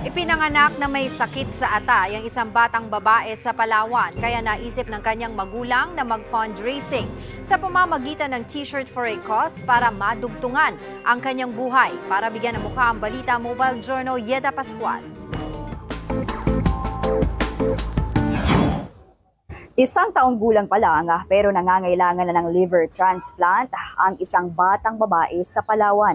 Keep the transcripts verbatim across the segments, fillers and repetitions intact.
Ipinanganak na may sakit sa atay ang isang batang babae sa Palawan, kaya naisip ng kanyang magulang na mag-fundraising sa pamamagitan ng T-shirt for a cause para madugtungan ang kanyang buhay. Para bigyan ng mukha ang balita, Mobile Journal Yeda Pascual. Isang taong gulang pa lang pero nangangailangan na ng liver transplant ang isang batang babae sa Palawan.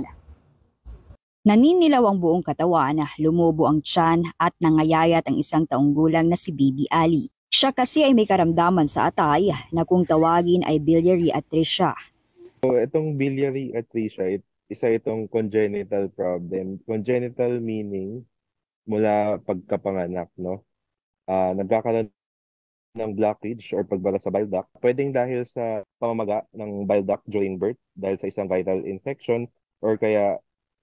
Naninilaw ang buong katawan, lumubo ang tiyan at nangayayat ang isang taong gulang na si Baby Ali. Siya kasi ay may karamdaman sa atay na kung tawagin ay biliary atresia. So, itong biliary atresia, it, isa itong congenital problem. Congenital meaning mula pagkapanganak, no? Uh, nagkakaroon ng blockage or pagbara sa bile duct. Pwedeng dahil sa pamamaga ng bile duct during birth, dahil sa isang viral infection, or kaya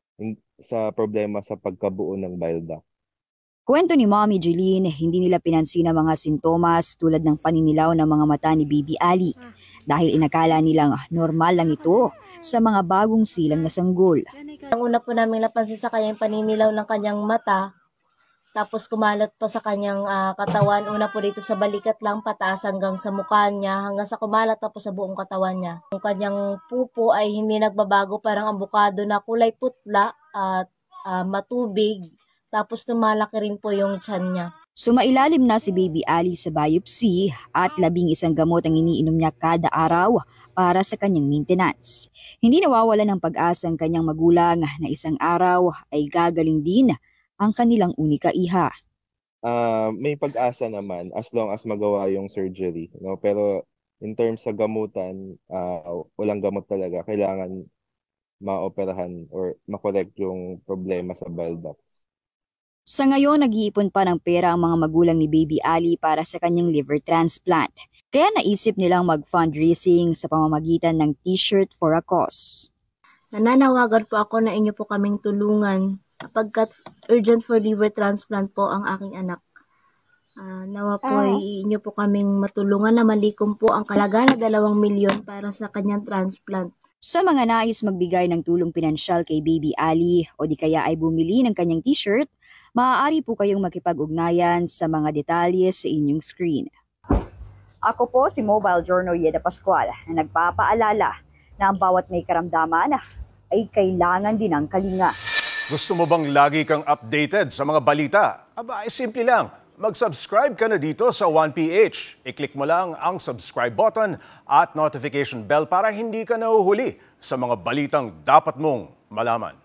sa problema sa pagkabuo ng bile duct. Kwento ni Mommy Jeline, hindi nila pinansin ang mga sintomas tulad ng paninilaw ng mga mata ni Baby Ali dahil inakala nilang normal lang ito sa mga bagong silang na sanggol. Ang una po namin napansin sa kanya yung paninilaw ng kanyang mata, tapos kumalat pa sa kanyang uh, katawan. Una po dito sa balikat lang, pataas hanggang sa mukha niya, hanggang sa kumalat tapos sa buong katawan niya. Ang kanyang pupo ay hindi nagbabago, parang ambukado na kulay putla at uh, matubig. Tapos tumalaki rin po yung tiyan niya. Sumailalim na si Baby Ali sa biopsy at labing isang gamot ang iniinom niya kada araw para sa kanyang maintenance. Hindi nawawala ng pag-asa ang kanyang magulang na isang araw ay gagaling din ang kanilang unika iha. Uh, may pag-asa naman as long as magawa yung surgery, no? Pero in terms sa gamutan, uh, walang gamot talaga. Kailangan maoperahan or makorek yung problema sa bile ducts. Sa ngayon, nag-iipon pa ng pera ang mga magulang ni Baby Ali para sa kanyang liver transplant. Kaya naisip nilang mag-fundraising sa pamamagitan ng T-shirt for a cause. Nananawagan po ako na inyo po kaming tulungan kapag urgent for liver transplant po ang aking anak. Uh, nawa po ay inyo po kaming matulungan na malikom po ang kalaga na dalawang milyon para sa kanyang transplant. Sa mga nais magbigay ng tulong pinansyal kay Baby Ali o di kaya ay bumili ng kanyang t-shirt, maaari po kayong makipag-ugnayan sa mga detalye sa inyong screen. Ako po si Mobile Journal Yeda Pascual na nagpapaalala na ang bawat may karamdaman ay kailangan din ng kalinga. Gusto mo bang lagi kang updated sa mga balita? Aba, ay simple lang. Mag-subscribe ka na dito sa one P H. I-click mo lang ang subscribe button at notification bell para hindi ka nahuhuli sa mga balitang dapat mong malaman.